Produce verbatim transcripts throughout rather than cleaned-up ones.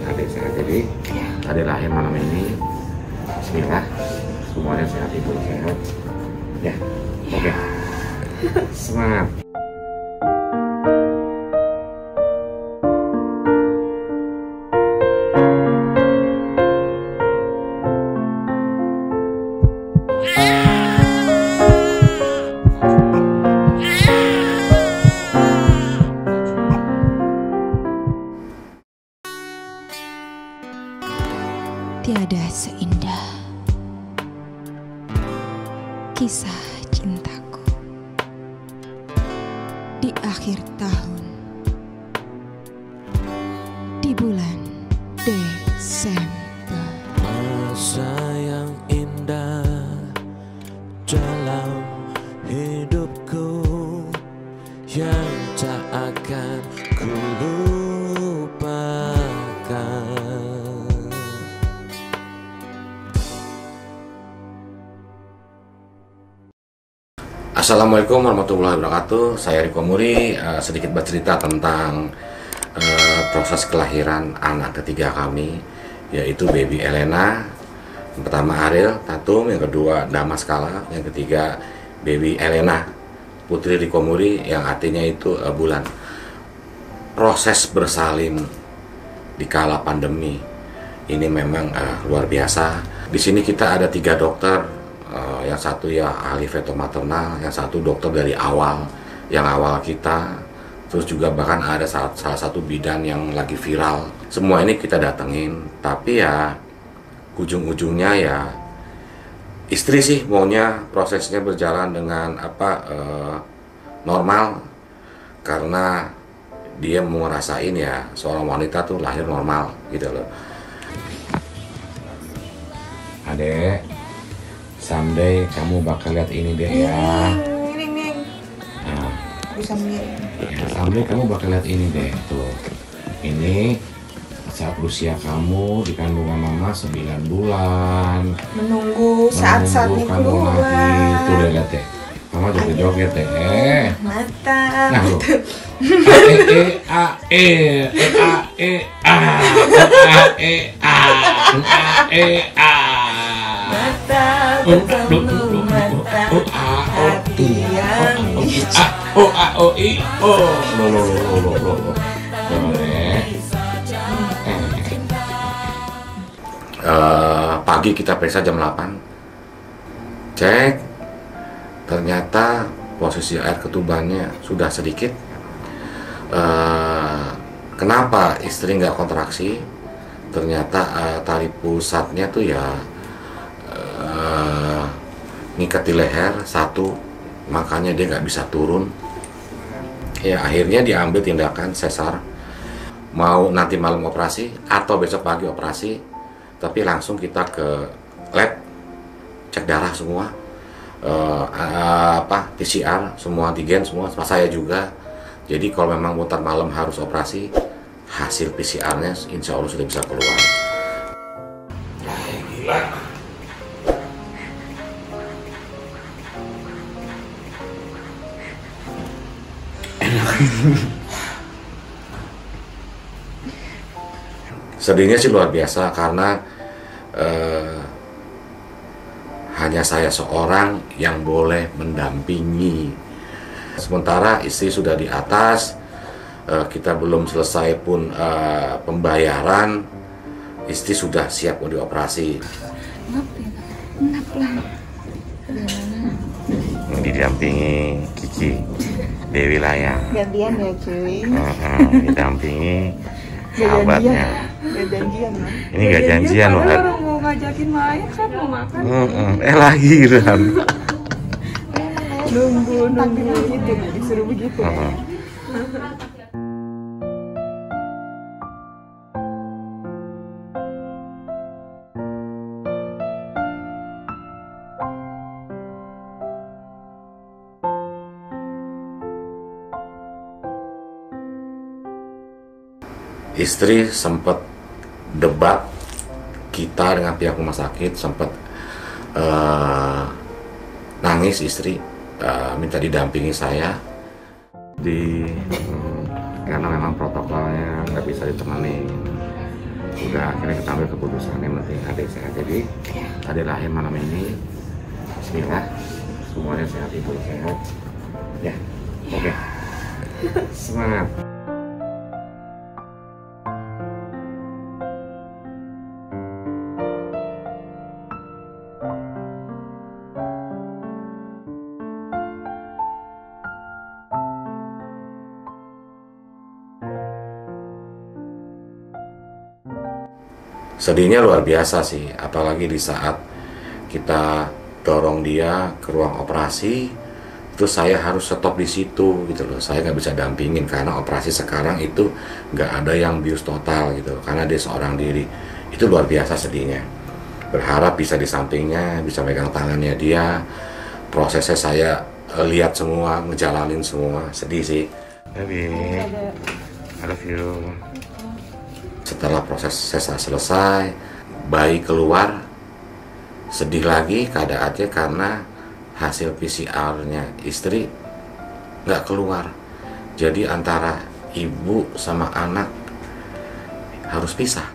adik sehat. Jadi adik lahir malam ini. Bismillah, semuanya sehat, ibu sehat. Ya, oke. Okay. Semangat. Tiada seindah kisah cintaku di akhir tahun, di bulan Desember. Masa yang indah dalam hidupku yang tak akan ku lupakan. Assalamualaikum warahmatullahi wabarakatuh. Saya Riko Muri, uh, sedikit bercerita tentang uh, proses kelahiran anak ketiga kami, yaitu baby Elena. Yang pertama Ariel Tatum, yang kedua Damaskala, yang ketiga baby Elena putri Riko Muri, yang artinya itu uh, bulan. Proses bersalin di kala pandemi ini memang uh, luar biasa. Di sini kita ada tiga dokter. Uh, yang satu ya ahli feto maternal, yang satu dokter dari awal, yang awal kita, terus juga bahkan ada salah, salah satu bidan yang lagi viral. Semua ini kita datengin, tapi ya ujung-ujungnya ya istri sih maunya prosesnya berjalan dengan apa uh, normal, karena dia mau ngerasain ya seorang wanita tuh lahir normal gitu loh. Adek, someday kamu bakal lihat ini deh ya. Ini nih. Nah, Bisa mirip. ya, someday kamu bakal lihat ini deh tuh. Ini saat usia kamu di kandungan mama sembilan bulan. Menunggu saat-saatnya kandung keluar. lagi. Tuh deh lihat deh. Mama joget-joget deh. Eh. Mata. Nah lu. A e a e a e a a e a Mata bertemu mata hati yang oh a o i oh lo lo lo lo lo lo pagi kita periksa jam delapan, cek ternyata posisi air ketubannya sudah sedikit. Uh, kenapa istri nggak kontraksi? Ternyata uh, tali pusatnya tuh ya uh, ngikat di leher satu, makanya dia nggak bisa turun. Ya akhirnya diambil tindakan sesar, mau nanti malam operasi atau besok pagi operasi, tapi langsung kita ke lab cek darah semua, uh, uh, apa P C R semua, antigen semua, sama saya juga. Jadi kalau memang mutar malam harus operasi, hasil P C R-nya insya Allah sudah bisa keluar. Nah, gila. Sedihnya sih luar biasa karena eh, hanya saya seorang yang boleh mendampingi. Sementara istri sudah di atas, uh, kita belum selesai pun uh, pembayaran, istri sudah siap mau dioperasi. Ngap lah. Didampingi Kiki Dewi Layang. gantian ya cuy. Uh, uh, didampingi sahabatnya. Gak janjian lah. Ini gak janjian loh. Baru mau ngajakin main kan mau makan. Uh, uh, eh lahiran. Nunggu nunggu begitu, disuruh begitu. Uh, uh. Istri sempat debat kita dengan pihak rumah sakit, sempat uh, nangis istri, uh, minta didampingi saya di hmm, karena memang protokolnya nggak bisa ditemani, udah akhirnya kita ambil keputusan yang penting adik sehat. Jadi adik lahir malam ini, bismillah, semuanya sehat, ibu sehat ya. Oke, semangat. Sedihnya luar biasa sih, apalagi di saat kita dorong dia ke ruang operasi, terus saya harus stop di situ gitu loh. Saya nggak bisa dampingin karena operasi sekarang itu nggak ada yang bius total gitu loh, karena dia seorang diri. Itu luar biasa sedihnya. Berharap bisa di sampingnya, bisa megang tangannya dia. Prosesnya saya eh, lihat semua, ngejalanin semua. Sedih sih. Baby, I love you. Setelah proses sesar selesai, bayi keluar, sedih lagi keadaannya karena hasil P C R-nya istri nggak keluar. Jadi antara ibu sama anak harus pisah.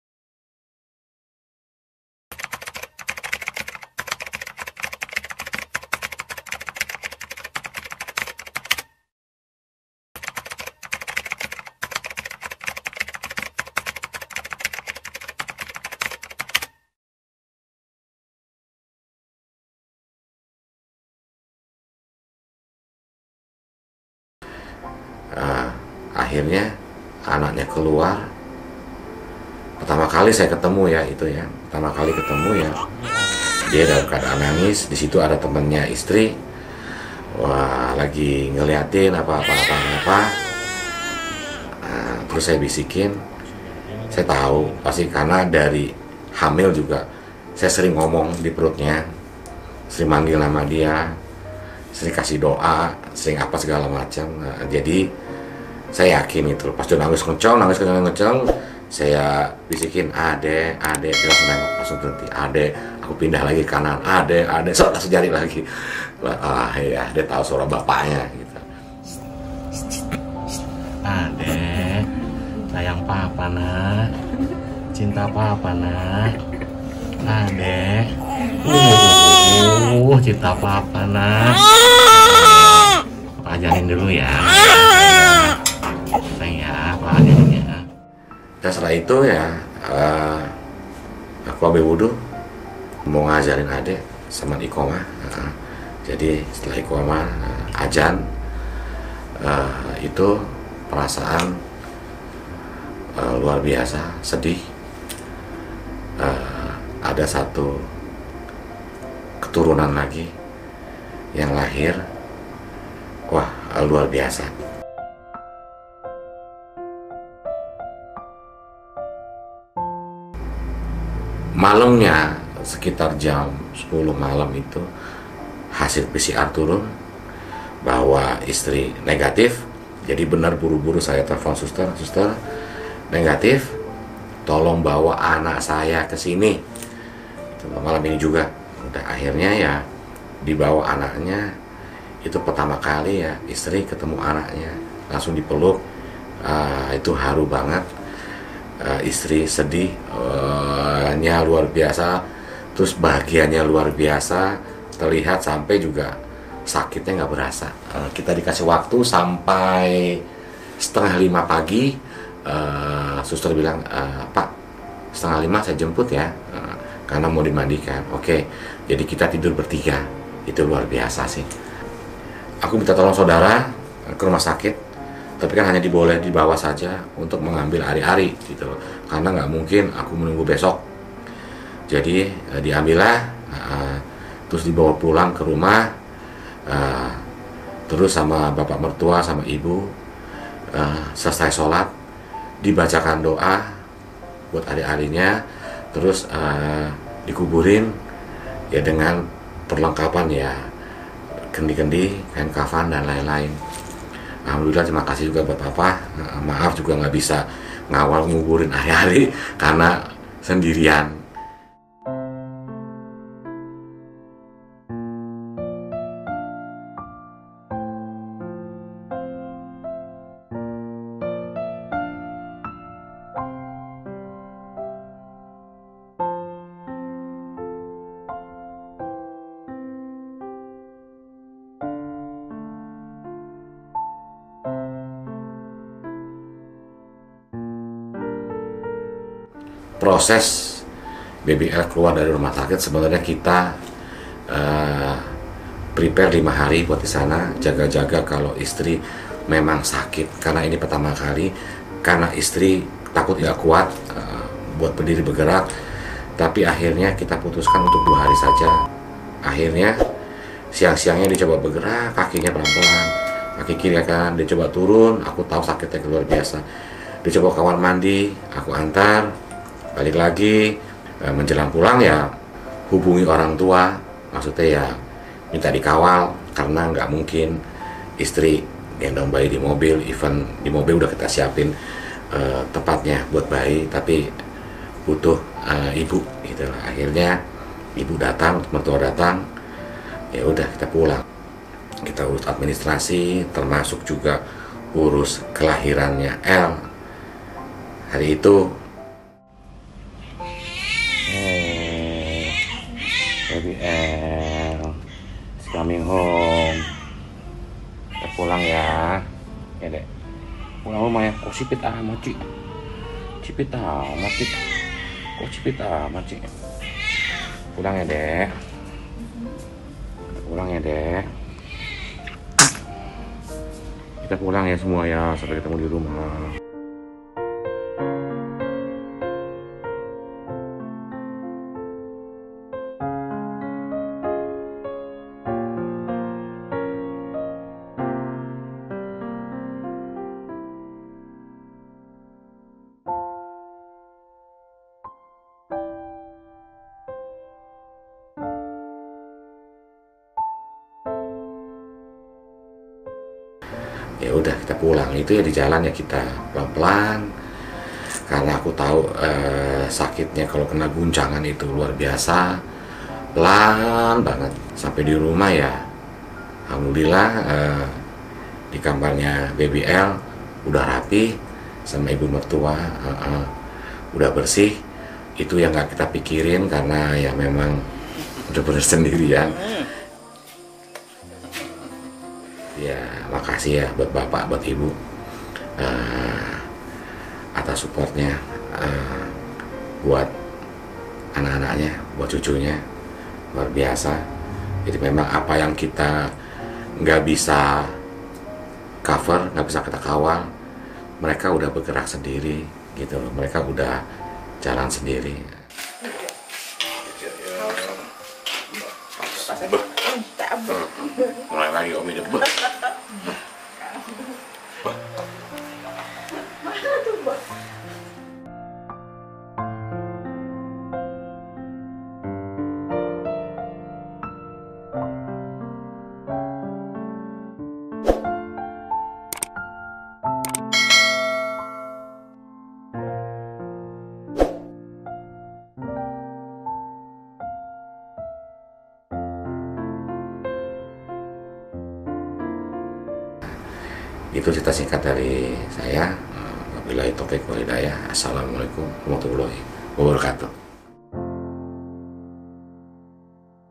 Uh, akhirnya anaknya keluar. Pertama kali saya ketemu ya itu ya, pertama kali ketemu ya dia dalam keadaan nangis. Di situ ada temennya istri, wah lagi ngeliatin apa apa apa apa. Uh, terus saya bisikin, saya tahu pasti karena dari hamil juga saya sering ngomong di perutnya, sering manggil nama dia, sering kasih doa, sering apa segala macam. Nah, jadi saya yakin itu pas dia nangis kencang, nangis kencang, kencang, saya bisikin, ade, ade, dia langsung nengok, langsung berhenti, ade, aku pindah lagi ke kanan, ade, ade, so langsung jari lagi. Ah ya, dia tahu suara bapaknya gitu. Ade, sayang papa nak, cinta papa nak, ade, uh, cinta papa nak. Ajarin dulu ya. Ya, ya. Dan setelah itu ya uh, aku ambil wudhu mau ngajarin adek sama iqomah. Uh, jadi setelah iqomah uh, ajan uh, itu perasaan uh, luar biasa, sedih. Uh, ada satu keturunan lagi yang lahir, wah uh, luar biasa. Malamnya sekitar jam sepuluh malam itu hasil P C R turun bahwa istri negatif. Jadi benar buru-buru saya telepon suster, suster negatif, tolong bawa anak saya ke sini. Itu malam ini juga. Udah akhirnya ya dibawa anaknya. Itu pertama kali ya istri ketemu anaknya, langsung dipeluk. Uh, itu haru banget. Uh, istri sedih uh, nya luar biasa, terus bahagianya luar biasa terlihat sampai juga sakitnya nggak berasa. Uh, kita dikasih waktu sampai setengah lima pagi. Uh, suster bilang, uh, Pak setengah lima saya jemput ya, uh, karena mau dimandikan. Oke, jadi kita tidur bertiga. Itu luar biasa sih. Aku minta tolong saudara ke rumah sakit, tapi kan hanya diboleh dibawa saja untuk mengambil ari-ari gitu loh, karena nggak mungkin aku menunggu besok. Jadi eh, diambillah, uh, terus dibawa pulang ke rumah, uh, terus sama bapak mertua sama ibu uh, selesai sholat dibacakan doa buat ari-arinya, terus uh, dikuburin ya dengan perlengkapan ya kendi-kendi, kain kafan dan lain-lain. Alhamdulillah, terima kasih juga buat Papa. Maaf juga nggak bisa ngawal nguburin hari-hari karena sendirian. proses baby L keluar dari rumah sakit sebenarnya kita uh, prepare lima hari buat di sana, jaga-jaga kalau istri memang sakit, karena ini pertama kali, karena istri takut nggak kuat uh, buat berdiri bergerak. Tapi akhirnya kita putuskan untuk dua hari saja. Akhirnya siang-siangnya dicoba bergerak, kakinya pelan-pelan, kaki kiri kan dicoba turun, aku tahu sakitnya luar biasa. Dicoba kamar mandi, aku antar, balik lagi. Menjelang pulang ya hubungi orang tua, maksudnya ya minta dikawal, karena nggak mungkin istri gendong bayi di mobil, even di mobil udah kita siapin uh, tempatnya buat bayi, tapi butuh uh, ibu gitu lah. Akhirnya ibu datang, mertua datang, ya udah kita pulang, kita urus administrasi, termasuk juga urus kelahirannya L. Hari itu hey, baby L is coming home. Kita pulang ya, ya dek. Pulang rumah ya. Kok sipit amat Ci? Cipit amat Ci. Kok cipit amat Ci? Pulang ya dek. Pulang ya dek. Kita pulang ya semua ya, sampai ketemu di rumah. Ya udah kita pulang, itu ya di jalan ya kita pelan-pelan, karena aku tahu eh, sakitnya kalau kena guncangan itu luar biasa, pelan banget. Sampai di rumah ya alhamdulillah eh, di kamarnya baby L udah rapi sama ibu mertua, eh, eh, udah bersih. Itu yang nggak kita pikirin karena ya memang udah bener sendirian. Ya makasih ya buat bapak, buat ibu uh, atas supportnya, uh, buat anak-anaknya, buat cucunya, luar biasa. Jadi memang apa yang kita nggak bisa cover, nggak bisa kita kawal, mereka udah bergerak sendiri gitu loh, mereka udah jalan sendiri. Mulai lagi Om ini. Itu cerita singkat dari saya. Wabillahi taufiq wal hidayah. Assalamualaikum warahmatullahi wabarakatuh.